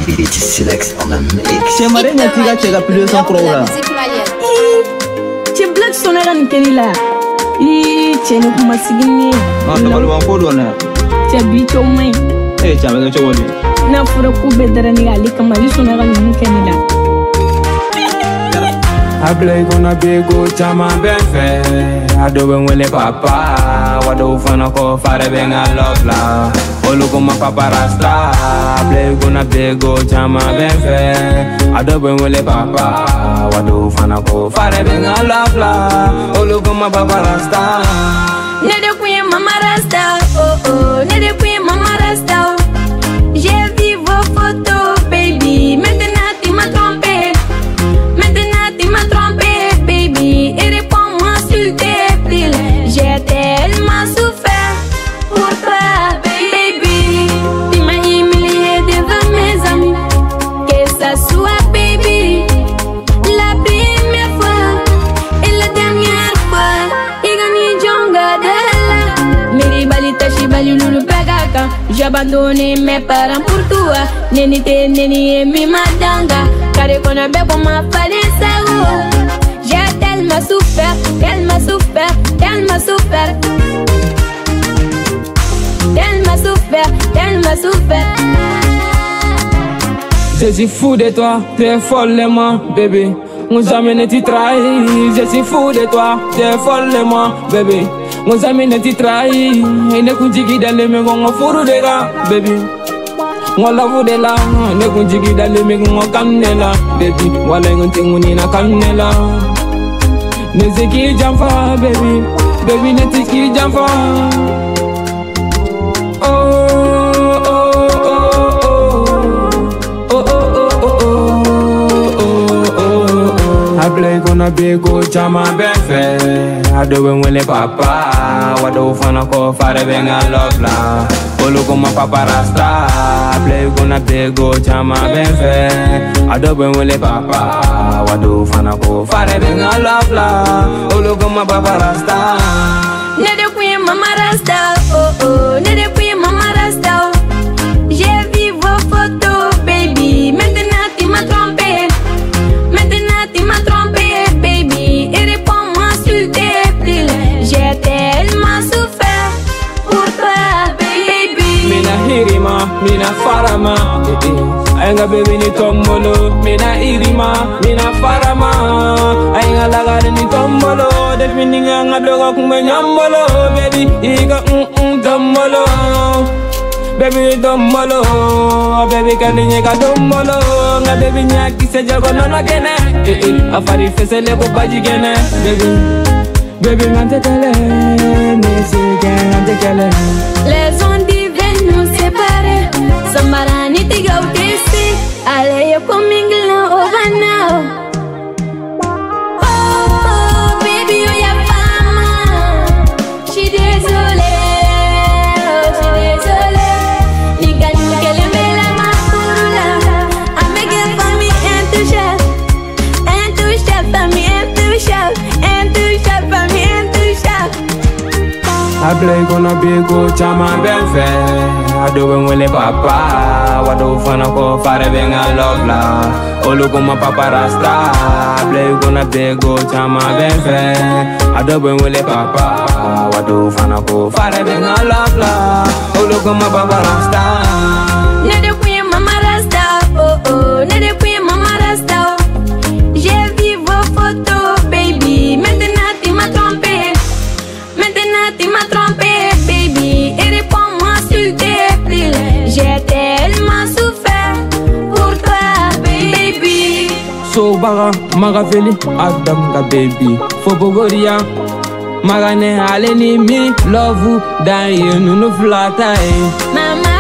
It's Silex on the mix. J'aimerais bien que tu aies plus de 100 là. Tu blagues son air en Kenila. Tu es nous comme Sigini. Non, tu vas le voir pour donner. Tu habites au moins. Eh, tu as vu que tu vas dire. Na fura kube darani ali kama liso na gani Kenila. Ablay gonna be go chama benfe. Ado ben wele papa. Wado fana ko fare ben a love la. Olu kuma papa rasta. Ablay gonna be go chama benfe. Ado ben wele papa. Wado fana ko fare ben a love la. Olu kuma papa rasta. Nede kuye mama rasta. Oh oh. Nede kuye mama rasta. J'ai vu vos photos, baby. Maintenant tu m'as trompé. Baby, et réponds-moi s'il te plaît. J'ai tellement souffert pour toi, baby. Tu m'as humilié devant mes amis. Que ça soit, baby, la première fois et la dernière fois. Igani jonga dela. Meri balita shibali lulu pegaka. J'ai abandonné mes parents pour toi. Neni te neni et mi madanga. Kare kona bebo ma fale sao. J'ai tellement souffert, tellement souffert, tellement souffert. Tellement souffert, tellement souffert. Je suis fou de toi, t'es follement, bébé. Mon jamais ne t'y trahit. Je suis fou de toi, t'es follement, bébé. Mon jamais ne t'y trahit. Et ne kunjiki dans les mains, on fourre de là, bébé. On la voit de là, ne kunjiki dans les mains, on camne là, bébé. Voilà un ting na camne là. Ne sais qui j'enfant, baby. Baby, ne sais qui j'enfant. Oh, oh, oh, oh, oh, oh, oh, oh. Ablay gonna be go chama benfe. Ado ben wele papa. Wado fana ko fare ben a love la. Olu kuma papa rasta. Ablay gonna be go chama benfe. Ado ben wele papa. Wado fana ko fare ben a love la. Olu kuma papa rasta. Nede kuye mama rasta. Oh oh. Nede kuye mama rasta. J'ai vu vos photos, baby. Maintenant tu m'as trompé. Maintenant tu m'as trompé, baby. Et réponds-moi s'il te plaît. J'ai tellement souffert pour toi, baby. Mina hirima, mina farama. Ainga baby ni tombolo. Mina hirima, mina farama. Ainga lagare ni tombolo. Defini nga bloga kumbe nyambolo. Baby, iga tombolo. Baby tombolo. Baby kani nyeka tombolo. Nga baby nyaki se jago nono kene. Afari fese leko baji kene. Baby ngante kele. Nisi ngante kele. Les ondes divines nous séparent. Sambarani tiga utesi. Ale yo coming over now. Oh, baby, oh ya fama. J'suis désolée, j'suis désolée. Nika nika lembela ma kurula. Amege famille intouchable, intouchable famille intouchable, intouchable famille intouchable. Ablay gonna be go chama benfe. Ado ben wele papa. Wado fana ko fare ben a love la. Olu kuma papa rasta. Ablay gonna be go chama benfe. Ado ben wele papa. Wado fana ko fare ben a love la. Olu kuma papa rasta. Nede kuye mama rasta. Oh oh. Nede kuye mama rasta. J'ai vu vos photos, baby. Maintenant tu m'as trompé. Maintenant tu m'as trompé, baby. Et réponds-moi s'il te plaît. J'ai tellement souffert pour toi, baby. So baga maga feli Adam ga baby. Fobogoria magane aleni mi love you. Dan you no flata. Mama